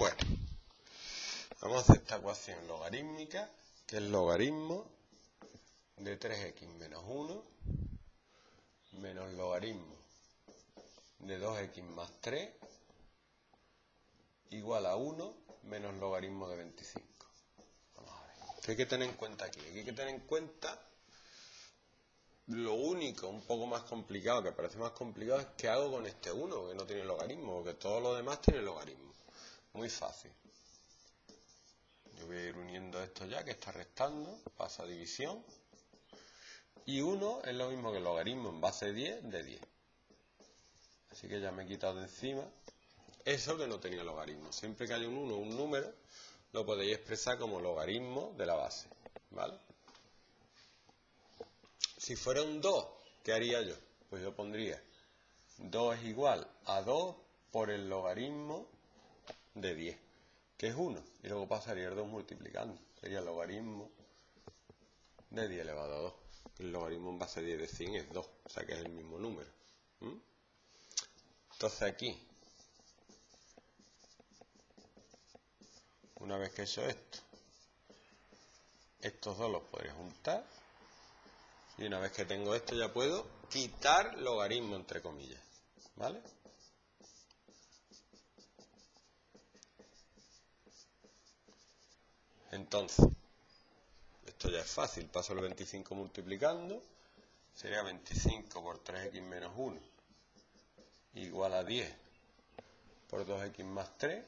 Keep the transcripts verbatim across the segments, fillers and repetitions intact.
Bueno, vamos a hacer esta ecuación logarítmica, que es logaritmo de tres equis menos uno menos logaritmo de dos equis más tres igual a uno menos logaritmo de veinticinco. Vamos a ver. ¿Qué hay que tener en cuenta aquí? Aquí hay que tener en cuenta lo único, un poco más complicado, que parece más complicado, es qué hago con este uno, que no tiene logaritmo, porque todo lo demás tiene logaritmo. Muy fácil. Yo voy a ir uniendo esto ya, que está restando, pasa a división. Y uno es lo mismo que el logaritmo en base de diez de diez. Así que ya me he quitado de encima eso que no tenía logaritmo. Siempre que haya un uno o un número, lo podéis expresar como logaritmo de la base, ¿vale? Si fuera un dos, ¿qué haría yo? Pues yo pondría dos es igual a dos por el logaritmo de diez, que es uno. Y luego pasaría el dos multiplicando. Sería el logaritmo de diez elevado a dos. El logaritmo en base de diez de cien es dos, o sea que es el mismo número. ¿Mm? Entonces aquí, una vez que he hecho esto, estos dos los podré juntar. Y una vez que tengo esto ya puedo quitar logaritmo, entre comillas. ¿Vale? Entonces, esto ya es fácil. Paso el veinticinco multiplicando. Sería veinticinco por tres equis menos uno igual a diez por dos equis más tres.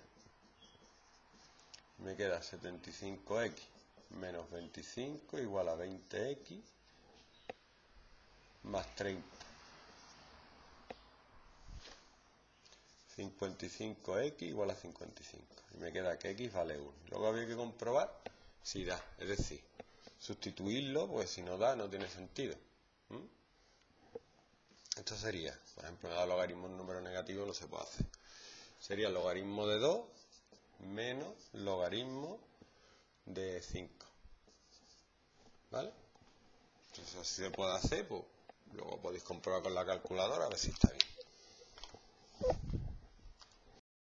Me queda setenta y cinco equis menos veinticinco igual a veinte equis más treinta. cincuenta y cinco equis igual a cincuenta y cinco. Y me queda que x vale uno. Luego habría que comprobar si da. Es decir, sustituirlo, pues si no da, no tiene sentido. ¿Mm? Esto sería, por ejemplo, me da logaritmo en número negativo, no se puede hacer. Sería logaritmo de dos menos logaritmo de cinco. ¿Vale? Entonces, si se puede hacer, pues luego podéis comprobar con la calculadora a ver si está bien.